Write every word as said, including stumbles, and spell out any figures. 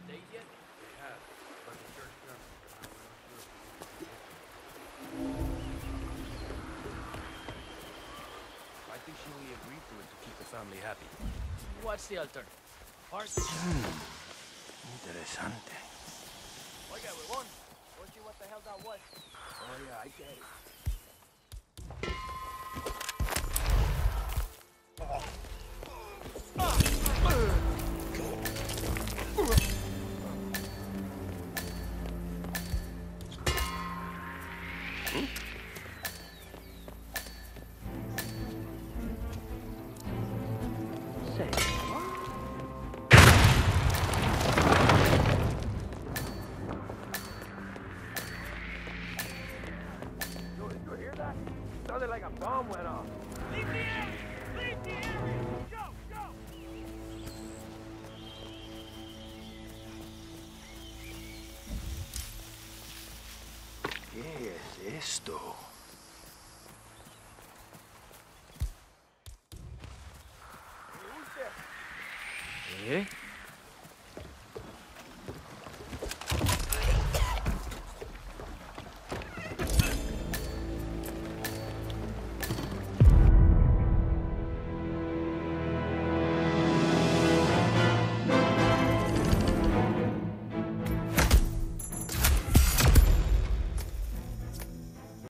days yet? They have, but the church term. I think she only agreed to it to keep the family happy. What's the alternative? Horse? Interesante. Oiga, huevón. Don't you what the hell that was? Oh yeah, I get it. Sounded like a bomb went off. Leave the area! Leave the area! Go! Go! ¿Qué es esto? Who's there? ¿Eh?